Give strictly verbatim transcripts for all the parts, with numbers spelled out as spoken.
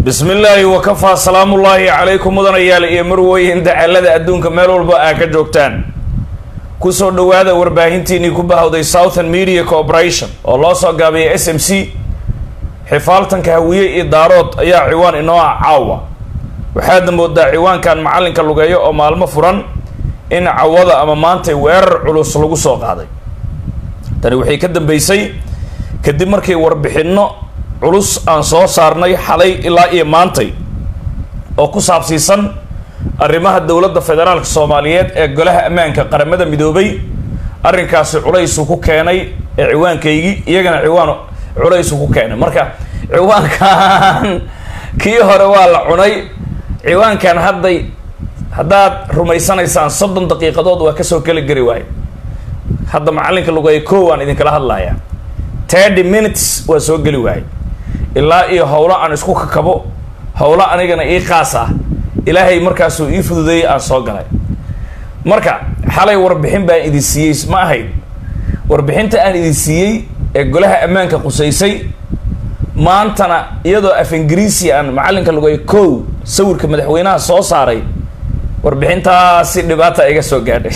بسم الله وكفى سلام الله عليكم مدن يال iyo marweyn dacalada adduunka meel walba aa ka joogtaan ku soo dhawaada warbaahintiini ku bahawday Southern Media Corporation oo loo soo gaabiyay S M C xifaaltanka hawiye iyo daarood ayaa ciwaan inoo caawa waxaad moodaa ciwaankan macalinka lugeeyo oo maalmo furan in cawada ama maanta weerar culus lagu soo qaaday tani waxay ka dambeysay kadib markii warbixino culus aan soo saarnay xalay ilaa iyo maantay oo ku saabsiisan arrimaha dawladda federaalka Soomaaliyeed ee golaha ammaanka qaramada midoobay arrinkaasi culays ku keenay ee ciwaankaygi iyagana ciwaan culays ku keenay marka ciwaankan kii hore waa la cunay ciwaankan hadday haddaad rumaysanaysaan soddon daqiiqadood waa ka soo kala gari waay hadda macalinka lugay koowaan idin kala hadlayaa thirty minutes waa soo geli waay ilaa iyo hawlo aan isku kakabo hawlo anigana ii qaas ah ilaahay markaas uu ii fududeeyay aan soo galay marka xalay warbixin baan idin siiyay ma ahayd warbixinta aan idin siiyay ee golaha ammaanka qusaysay maantana iyadoo af Ingiriisi aan macalinka lugay koow sawirka madaxweynaha soo saaray warbixintaasi dhibaata iga soo gaadhay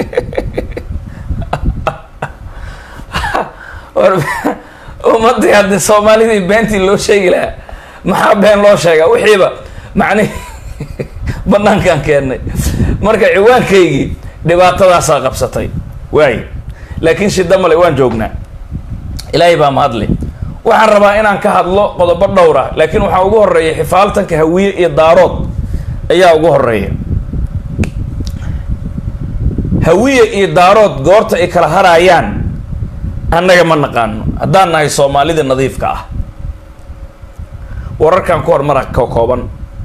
ummadii hadda Soomaalida beentii loo sheegi lahaa maxaa been loo sheegaa wixiiba macni banaankan keenay marka ciwaankaygi dhibaatadaas qabsatay waay laakiin shida male waan joognaa ilaahay baa mahadle waxaan rabaa inaan ka hadlo qodobo dhowr ah laakiin waxa ugu horeeyay xifaaltanka hawiye iyo daarood ayaa ugu horeeyay hawiye iyo daarood goorta ay kala harayaan annaga ma naqaano haddaan nahay Soomaalida nadiifka ah wararkan ku hormar ka kooban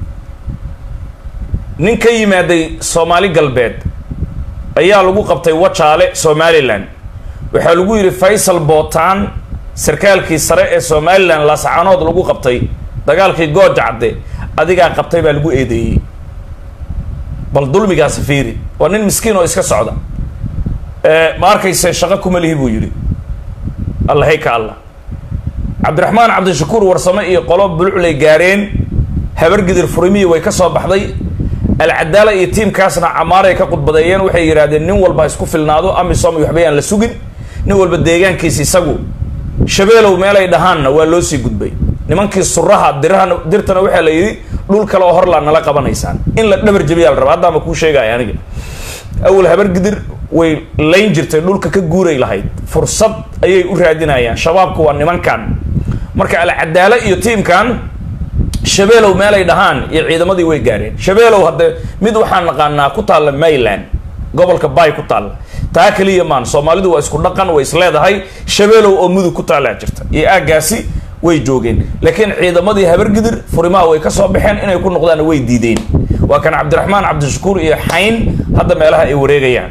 nin ka yimaaday Soomaali galbeed ayaa lagu qabtay Wajaale Somaliland waxa lagu yiri Faisal Bootaan sarkaalkii sare ee Somaliland la saacanood lagu qabtay dagaalkii Goojacde adiga qabtay baa lagu eedeeyay bal dulmigaas fiiri waa nin miskiin oo iska socda ee ma arkaysa shaqo kuma lihi buu yiri الله هيك الله عبد الرحمن عبد الشكور ورسمه iyo qolob bulclay gaareen habar gidir furmiye way ka soo baxday العداله iyo team kaasna amaaray ka qudbadayeen waxay yiraahdeen nin walba isku filnaado amisom iyo waxbayaan la sugin nin walba deegaankiisa isagu shabeelow meel ay dhahaanna waa loo sii gudbay nimankii suraha dirahana dirtana waxa la yiri dhul kale oo hor la nala qabanaysaan in la dhabar jabiyaal raba hadda ma ku sheegay aniga awal habar gidir way layn jirtay dhulka ka guuray lahayd fursad ayay u raadinayaan shabaabku waa nimankan marka ala cadaala iyo teamkan shabeelow meel ay dhahaan iyo ciidamadii way gaareen shabeelow hadda mid waxaan naqaanaa ku taal Mayland gobolka Bay ku taal taa kaliya maan Soomaalidu waa isku dhaqan way isleedahay shabeelow oo mudug ku taal jirta iyo aagaasi way joogeen laakiin ciidamadii habar gidir furimaha way ka soo baxeen inay ku noqdaan way diideen waa kan Cabdiraxmaan Cabdishakuur iyo Xayn hadda meelaha ay wareegayaan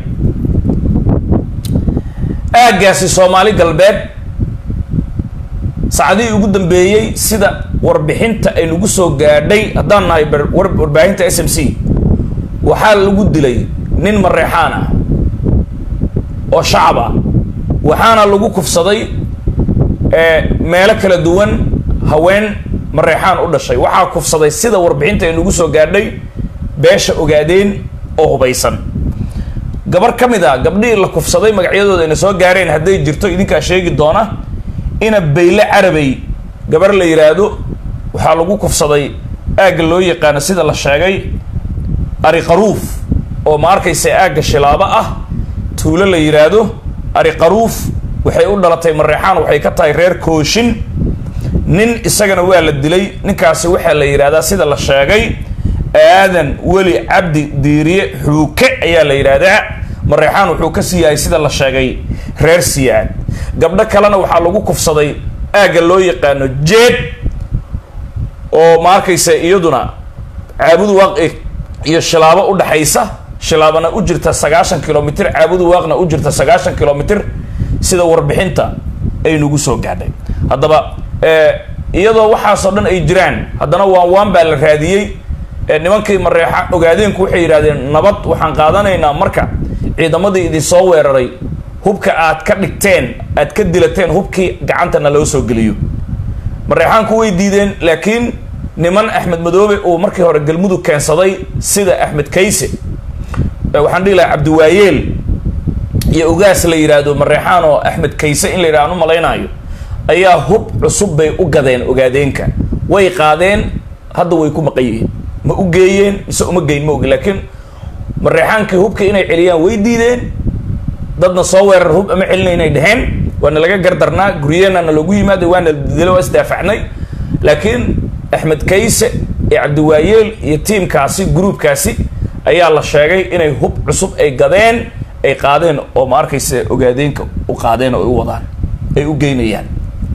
aagaasi Soomaali galbeed saacadii ugu dambeeyay sida warbixinta ay lagu soo gaadhay hadaan nahay warbaahinta S M C waxa lagu dilay nin mareexaan ah oo shacab ah waxaana lagu kufsaday ee meelo kala duwan haween mareexaan u dhashay waxa kufsaday sida warbixinta ay lagu soo gaadhay beesha ogaadeen oo hubaysan gabar kamida gabdhii la kufsaday magacyadooda ay soo gaareen haday jirto idinka sheegi doona ina beyle arabay gabar la yiraahdo waxa lagu kufsaday aaga loo yaqaan sida la sheegay ari qaruuf oo ma arkaysa aaga shilaaba ah tuulo la yiraahdo ari qaruuf waxay u dhalatay mareexaan waxay ka tahay reer kooshin nin isagana waa la dilay ninkaasi waxa la yiraahdaa sida la sheegay aadan wali cabdi diiriye xuuke ayaa la yiraahdaa mareexaan wuxuu ka siiyay sida la sheegay reer siyaad gabdho kalena waxa lagu kufsaday aaga loo yaqaano jeed oo ma arkaysa iyaduna caabudu waaq iyo shilaabo u dhaxaysa shilaabana u jirta sagaashan kilomitir caabudu waaqna u jirta sagaashan kilomitir sida warbixinta ay nagu soo gaadhay haddaba ee iyadoo waxa soo dhan ay jiraan haddana waan waan baa la raadiyay nimankii mareexa ogaadeenku waxay yiraahdeen nabad waxaan qaadanaynaa marka ciidamadii idin soo weeraray hubka aad ka dhigteen aad ka dilateen hubkii gacantana loo soo geliyo mareexaanku way diideen laakiin niman Axmed Madoobe oo markii hore galmudug keensaday sida Axmed Kayse waxaan dhihi lahaa Cabdiwaayeel iyo ugaas la yiraahdo Mareexaan oo Axmed Kayse in la yiraahdo malaynayo ayaa hub cusub bay u gadeen ogaadeenka way qaadeen hadda way ku maqayeen ma u geeyeen mise uma geyn ma og laakiin Mareexaankii hubka inay celiyaan way diideen dadna soo weerar hub ama celinay inay dhaheen waana laga gardarnaa guriyeenna lagu yimaaday waana dilo isdaafacnay laakiin Axmed Kayse iyo Cabdiwaayeel iyo teamkaasi groupkaasi ayaa la sheegay inay hub cusub ay gadeen ay qaadeen oo ma arkaysa ogaadeenka u qaadeen oo u wadaan ay u geynayaan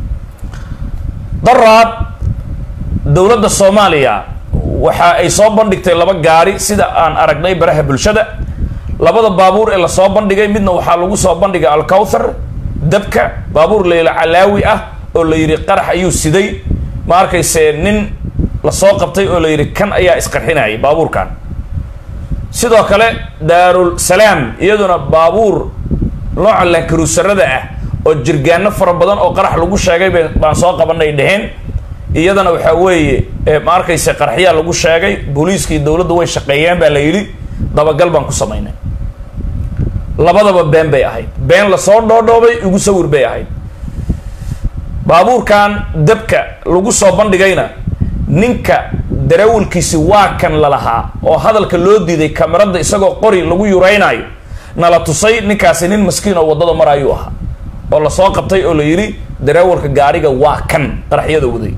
daraad dawladda Soomaaliya waxa ay soo bandhigtay laba gaari sida aan aragnay baraha bulshada labada baabuur ee la soo bandhigay midna waxa lagu soo bandhigay Al-Kawthar dabka baabuur Leela Calaawi ah oo la yiri qarax ayuu siday ma arkaysa nin la soo qabtay oo la yiri kan ayaa isqarxinayay baabuurkan sidoo kale Daarul Salaam iyaduna baabuur nooca la karuusarada ah oo jirgaano fara badan oo qarax lagu sheegay baan soo qabanay dhaheen iyadana waxa weeye ma arkaysa qarxiya lagu sheegay booliiskii dawladda way shaqeeyeen baa la yiri dabagal baan ku sameynay labadaba been bay ahayd been la soo dhoodhoobay ugu sawir bay ahayd baabuurkan dabka lagu soo bandhigayna ninka darawalkiisi waa kan la lahaa oo hadalka loo diiday kamarada isagoo qori lagu yuraynayo nala tusay ninkaasi nin maskiin oo wadada marayo ah oo la soo qabtay oo la yiri darawalka gaariga waa kan qaraxyada waday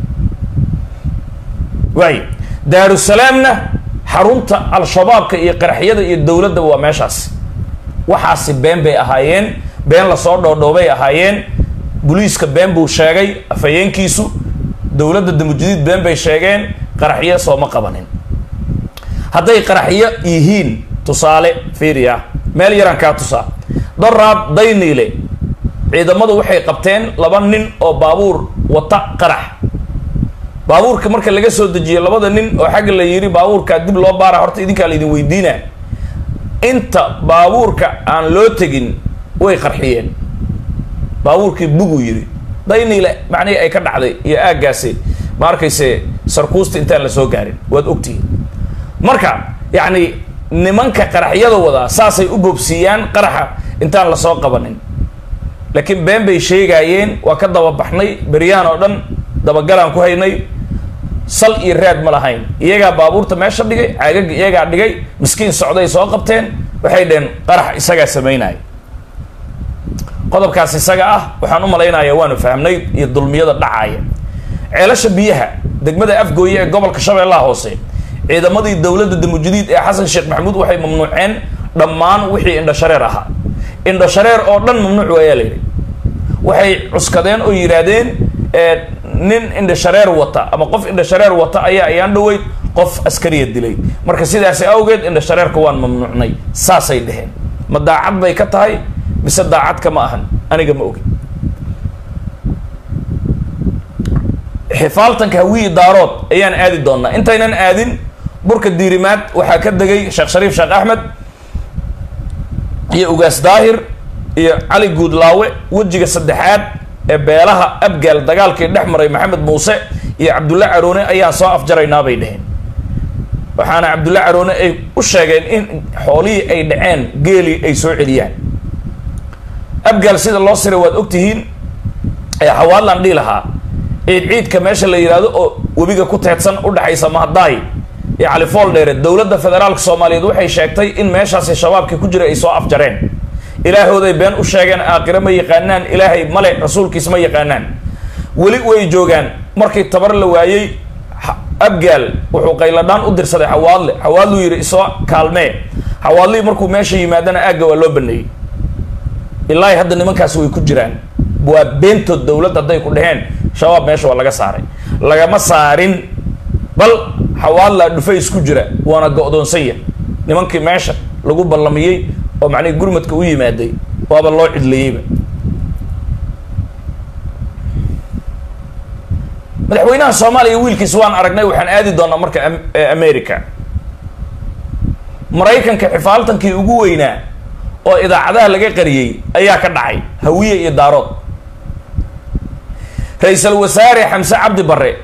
way Daarul Salaamna xarunta al-shabaabka iyo qaraxyada iyo dawladda waa meeshaas waxaasi been bay ahaayeen been la soo dhoodhoobay ahaayeen booliiska been buu sheegay afayeenkiisu dawladda damujadiid been bay sheegeen qaraxyo soo ma qabanin hadday qaraxyo yihiin tusaale fiiriya meel yaran ka tusaa daraad Dayniile ciidamadu waxay qabteen laba nin oo baabuur wata qarax baabuurka marka laga soo dejiyo labada nin oo xag la yiri baabuurka dib loo baara horta idinka la idin weydiina inta baabuurka aan loo tagin way qarxiyeen baabuurkii bugu yiri Dayniile macnii ay ka dhacday iyo aagaasi ma arkayse sarkuusta intaan la soo gaarin waad ogtihiin marka yaani nimanka qaraxyada wada saasay u boobsiyaan qaraxa intaan la soo qabanin laakiin been bay sheegayeen waa ka daba baxnay bariyaan oo dhan daba galaan ku haynay sal iyo raad ma lahayn iyaga baabuurta meesha dhigay caagag iyaga dhigay miskiin socday soo qabteen waxay dheen qarax isaga sameynay qodobkaas isaga ah waxaan u maleynayaa waanu fahamnay iyo dulmiyada dhacaya ceelasha biyaha degmada Afgooye ee gobolka Shabeellaha Hoose ciidamadii dawladda damujadiid ee Xasan Sheekh Maxamuud waxay mamnuuceen dhammaan wixii indha shareer ahaa indha shareer oo dhan mamnuuc waa yeelay waxay cuskadeen oo yiraahdeen ee nin indha shareer wata ama qof indha shareer wata ayaa ayaan dhaweyd qof askariya dilay marka sidaas awgeed indha shareerka waan mamnuucnay saasay dhaheen ma daacad bay ka tahay mise daacad kama ahan aniga ma ogi xifaaltanka hawiye daarood ayaan aadi doonaa intaynan aadin burka diirimaad waxaa ka degay Sheekh Shariif Sheekh Axmed iyo ugaas Daahir iyo Cali Guudlaawe wajiga saddexaad ee beelaha Abgaal dagaalkii dhexmaray Maxamed Muuse iyo Cabdulla Caroone ayaa soo afjaraynaa bay dhaheen waxaana Cabdulla Caroone ay u sheegeen in xoolihii ay dhaceen geeli ay soo celiyaan Abgaal sida loo siray waad ogtihiin ee xawaalan dhii lahaa ciid ciidka meesha la yiraahdo oo wabiga ku teedsan u dhaxaysa Mahadaay iyo Cali Fool dheere dawladda federaalka Soomaaliyeed waxay sheegtay in meeshaas shabaabka ku jira ay soo afjareen ilaahooday been u sheegeen aakhira ma yaqaanaan ilaahay male rasuulkiisa ma yaqaanaan wali way joogaan markii tabar la waayay Abgaal wuxuu qayladaan u dirsaday xawaadle xawaadlu yiri soo kaalmee xawaadli markuu meesha yimaadana aaga waa loo baneeyay ilaahay hadda nimankaas way ku jiraan waa beentood dawladda haday ku dhaheen shabaab meesha waa laga saaray lagama saarin bal xawaadla dhufay isku jira waana go'doonsan yahay nimankii meesha lagu ballamiyay oo macni gurmadka u yimaaday waaba loo cidleeyay madaxweynaha Soomaaliya wiilkiis waan aragnay waxaan aadi doonaa marka America Mareykanka xifaaltankii ugu weynaa oo idaacadaha laga qariyay ayaa ka dhacay hawiye iyo daarood ra'iisul wasaare Xamse Cabdi Barre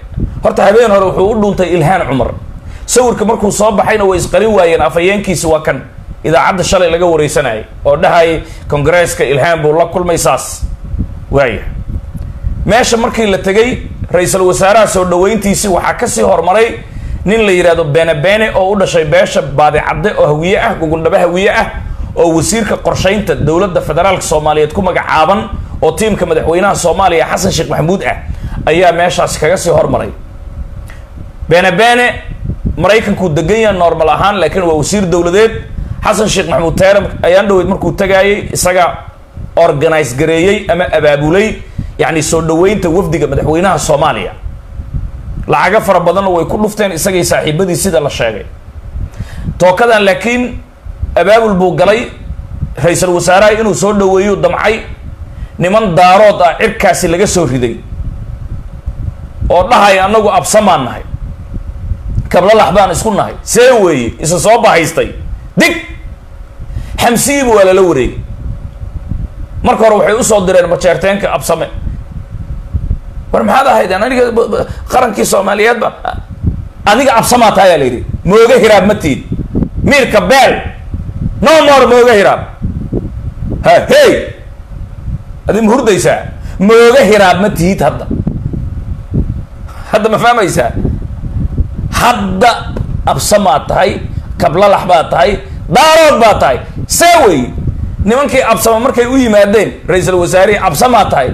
horta habeen hore wuxuu u dhuuntay Ilhaan Cumar sawirka markuu soo baxayna way isqalin waayeen afayeenkiisa waa kan idaacadda shalay laga wareysanayay oo dhahay Congress-ka Ilhaan buu la kulmay saas waaya meesha markii la tagay ra'iisul wasaaraha soo dhaweyntiisii waxa ka sii hormaray nin la yiraahdo Bene Bene oo u dhashay beesha baadicadde oo hawiye ah gugundhaba hawiye ah oo wasiirka qorsheynta dawladda federaalka Soomaaliyeed ku magacaaban oo tiimka madaxweynaha Soomaaliya Xasan Sheekh Maxamuud ah ayaa meeshaas kaga sii hormaray Bene Bene Mareykanku degan yahay normal ahaan laakiin waa wasiir dawladeed Xasan Sheekh Maxamuud Taaram ayaan dhaweyd markuu tagayay isaga organize gareeyay ama abaabulay yani soo dhaweynta wafdiga madaxweynaha Soomaaliya lacaga fara badan way ku dhufteen isagay saaxiibadii sida la sheegay tookadan laakiin abaabul buu galay ra'iisul wasaaraha inuu soo dhaweeyo damcay niman daarood ah cirkaasi laga soo riday oo dhahay anagu absamaan nahay kabla laxbaan isku nahay see weeye isa soo bahaystay dig xamsiib wala la wareeg marka hore waxay u soo direen majeerteenka absame war maxaad ahayd aniga qarankii Soomaaliyeed ba adiga absama tahay leeyahay mooga hiraab matiid miirka beel no more mooga hiraab ha hey adim hurdaysa mooga hiraab matiid hadda hadda ma fahmaysaa hadda absama tahay kabla laxbaa tahay daarood baa tahay saway nimankii absama markay u yimaadeen ra'iisul wasaarihi absama tahay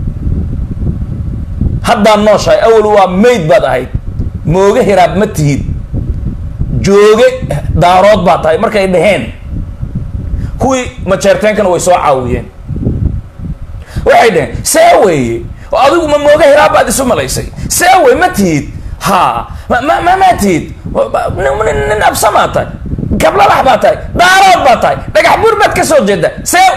hadda nooshay awal waa mayd baad ahayd mooga hiraab ma tihid jooge daarood baa tahay markay dhaheen kuwii majeerteenkana way soo caawiyeen waxay dhaheen saway adigu ma mooga hiraab baad isu malaysay saway ma tihid ha ma ma ma tihid nin absama tahay kabla laxbaa tahay daarood baa tahay dhagax buur baad ka soo jeeda saw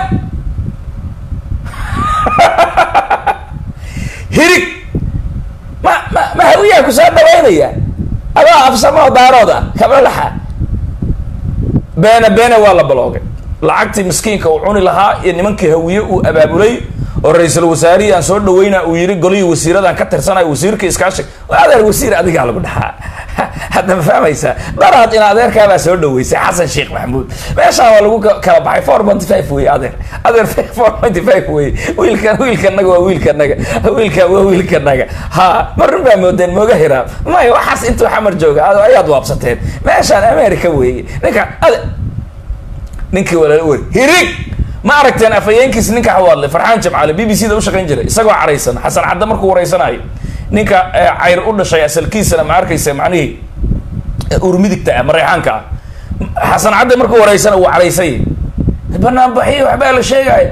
hirig ma ma ma hawiyaa ku soo dhaweynaya adaa absama daarood ah kabla laxa Bene Bene waa la baloogay lacagtii miskiinka uu cuni lahaa iyo nimankii hawiye uu abaabulay oo ra'iisul wasaarihi aan soo dhaweynaa uu yiri golihii wasiiradan ka tirsanay wasiirka iskaashi adeer wasiir adiga lagu dhaxaa hadda ma fahmaysaa daraad in adeerkaa baa soo dhaweysay Xasan Sheekh Maxamuud meesha waa lagu kala baxay four point five way adeer adeer four point five way wiilkan wiilkanaga waa wiilkanaga wiilka waa wiilkanaga ha marun baa moodeen mooga hiraab ma waxaas intuu xamar jooga ayaad waabsateen meeshaan America way ninka ninkii wala war hirig ma aragteen afayeenkiis ninka xawaadle Farxaan Jamcaale B B C da u shaqeyn jiray isagoo careysan Xasan Cadde markuu wareysanayo ninka cayr u dhashay asalkiisana ma arkaysa macnaheedu urmidigta Mareykanka Xasan Cadde markuu wareysana uu caleysay banaan baxay waxba la sheegay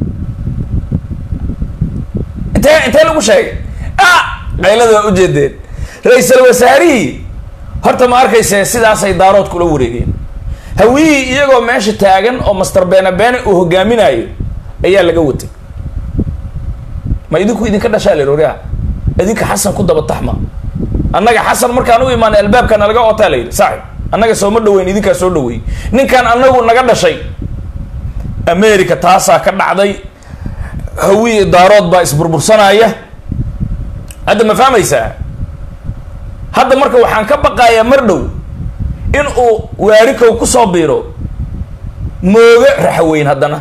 inta inta lagu sheegay ah qaylada u jeedeen ra'iisul wasaarihi horta ma arkaysa sidaas ay daarood kula wareegeen hawiyi iyagoo meesha taagan oo Master Bene Bene uu hogaaminayo ayaa laga watay ma idinku idinka dhashay leerooriya idinka Xasan ku daba taxma annaga Xasan markaan u iimaan albaabka naga ootaalay saaxib annaga soo ma dhaweyn idinka soo dhaweey ninkan annagu naga dhashay America taasa ka dhacday hawiyi daarood baa isburbursanaya hadda ma fahmaysaa hadda marka waxaan ka baqayaa mar dhow in uu waarikow ku soo biiro mooga raxweyn haddana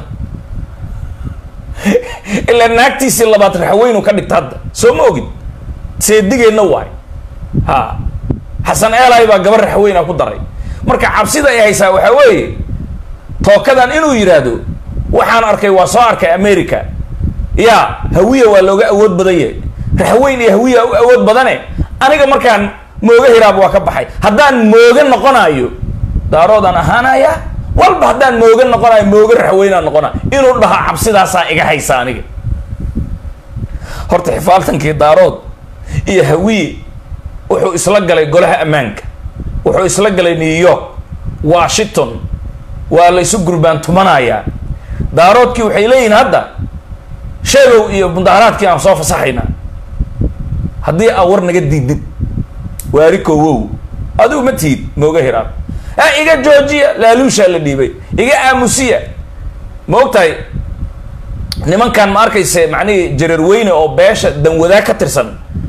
ila naagtiisi labaad raxweyn uu ka dhigta hadda soo ma ogid seedigeena waay ha Xasan Eelay baa gabar raxweyn ku daray marka cabsida ay haysaa waxa weeye tookadan inuu yiraahdo waxaan arkay waa soo arkay America ya hawiye waa looga awood badan yahay raxweyn iyo hawiye awood badane aniga markaan mooga hiraab waa ka baxay haddaan mooga noqonayo daaroodan ahaanaya walba haddaan mooga noqonayo mooga raxweynaa noqona inuu dhaha cabsidaasaa iga haysa aniga horta xifaaltankii daarood iyo hawiye wuxuu isla galay golaha ammaanka wuxuu isla galay New York Washington waa la isu gurbaan tumanaya daaroodkii waxay leeyihiin hadda sheegow iyo mudaharaadkii aan soo fasaxayna haddii aan war naga diidid waarikow wow adigu ma tiid mooga hiraab ha iga joojiya laaluusha la dhiibay iga aamusiya ma ogtahay nimankan ma arkayse macnii jareer weyne oo beesha dan wadaag ka tirsan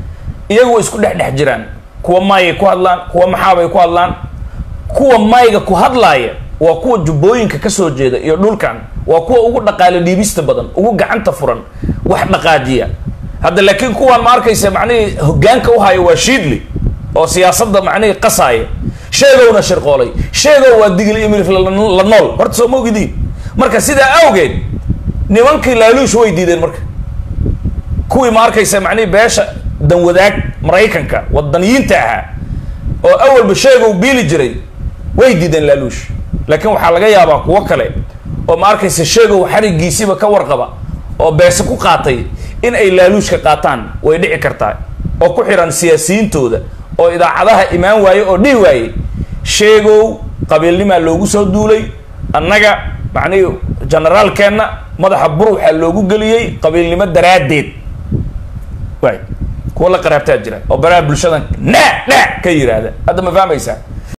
iyagu isku dhex dhex jiraan kuwa maayay ku hadlaan kuwa maxaabay ku hadlaan kuwa maayga ku hadlaaya waa kuwa jubbooyinka ka soo jeeda iyo dhulkan waa kuwa ugu dhaqaale dhiibista badan ugu gacanta furan wax dhaqaajiya hadda laakiin kuwaan ma arkaysa macnihii hoggaanka u hayo waa shiidli oo siyaasadda macnihii qasaaya sheegowna shirqoolay sheegow waa digil imilif la nool horta soo moogidii marka sidaa awgeed nimankii laaluush way diideen marka kuwii ma arkaysa macnihii beesha danwadaag maraykanka wadaniyiinta ahaa oo awalba sheegow biili jiray way diideen laaluush laakiin waxaa laga yaabaa kuwo kale oo ma arkaysa sheegow xarigiisiiba ka warqaba oo beese ku qaatay in ay laaluushka qaataan way dhici kartaa oo ku xiran siyaasiyiintooda oo idaacadaha imaan waaye oo dhihi waaye sheegow qabiilnimaa loogu soo duulay annaga macnihii generaalkeenna madaxa bur waxaa loogu geliyey qabiilnimo daraaddeed waay kuwa la qaraabtaa jira oo baraha bulshadan na na ka yiraahda hadda ma fahmaysaa